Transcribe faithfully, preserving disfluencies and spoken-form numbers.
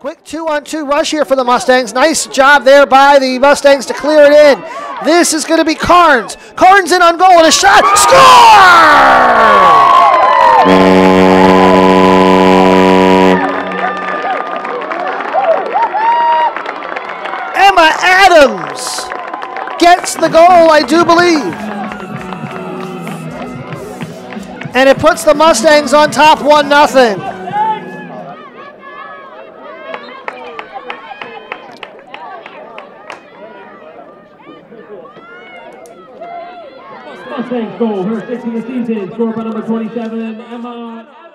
Quick two-on-two rush here for the Mustangs. Nice job there by the Mustangs to clear it in. This is going to be Carnes. Carnes in on goal and a shot. Score! Emma Adams gets the goal, I do believe. And it puts the Mustangs on top one nothing. Mustangs goal, her sixth of the season, scored by number twenty-seven, Emma.